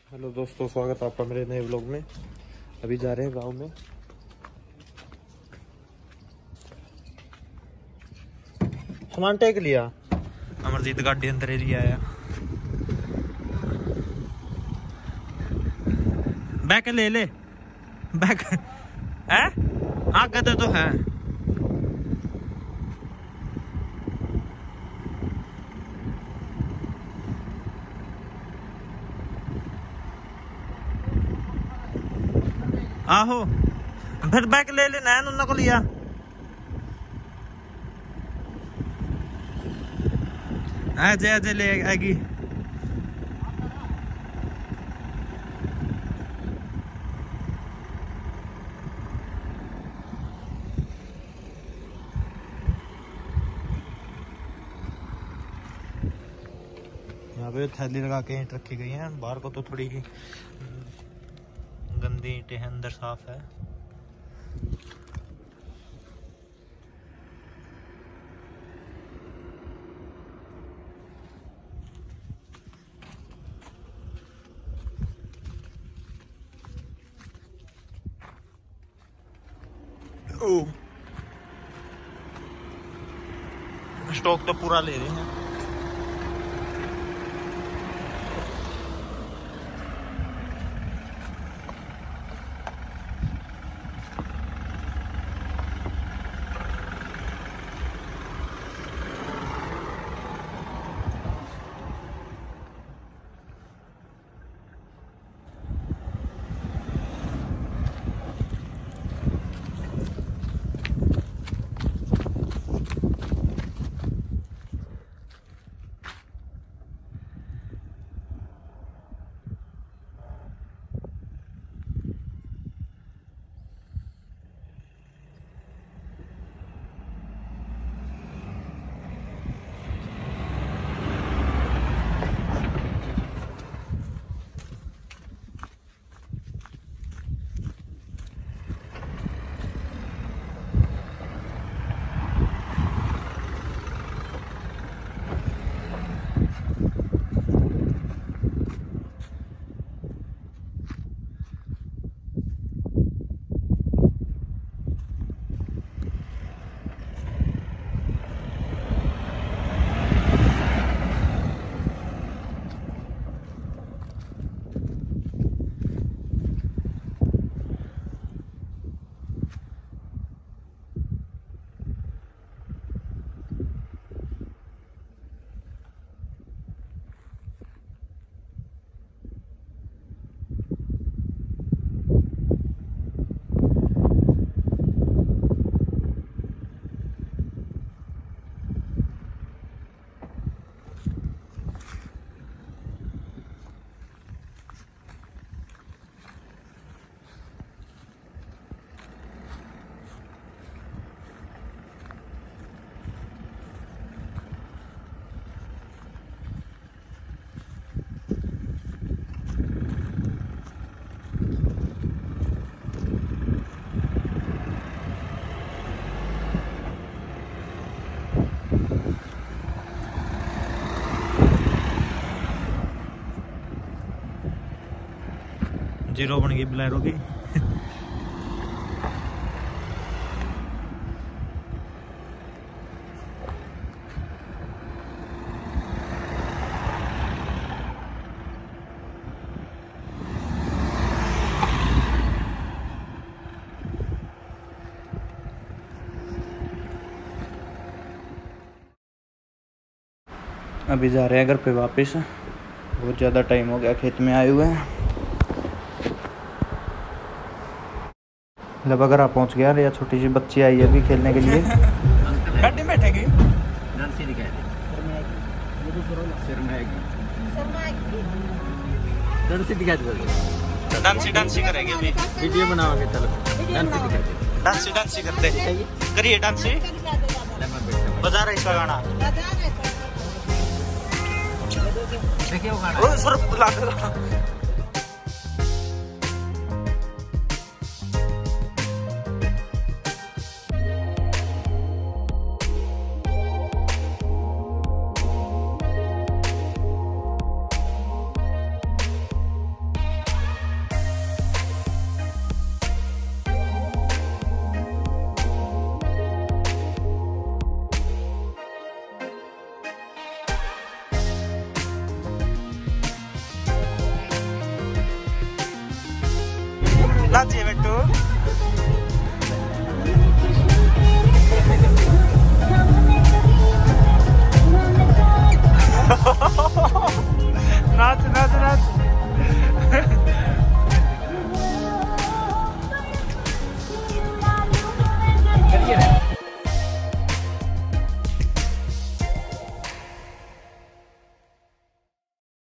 Hello दोस्तों, स्वागत है आपका मेरे नए व्लॉग में। अभी जा रहे हैं गांव में। सामान टेक लिया, अमरजीत गाड़ी अंदर ही आया। बैक ले ले बैक है। हाँ गदर तो है। आहो फिर बैक ले लेना है उन्होंने को लिया। अजय अजय ले आएगी। यहाँ पे थैली लगा के ईंट रखी गई है। बाहर को तो थोड़ी गंदी ईंटें हैं, अंदर साफ है। स्टॉक तो पूरा ले रहे हैं। जीरो बन गई बोलेरो की। अभी जा रहे हैं घर पे वापस। बहुत ज़्यादा टाइम हो गया खेत में आए हुए हैं। लगभग घर पहुंच गया। या छोटी सी बच्ची आई है अभी खेलने के लिए। गाड़ी में बैठेगी। डांसी दिखाई दे। डांसी करेगी अभी। वीडियो बनाओगे चलो। डांसी करते करिए। डांसी बजा रहे इसका गाना। देखिए वो गाना।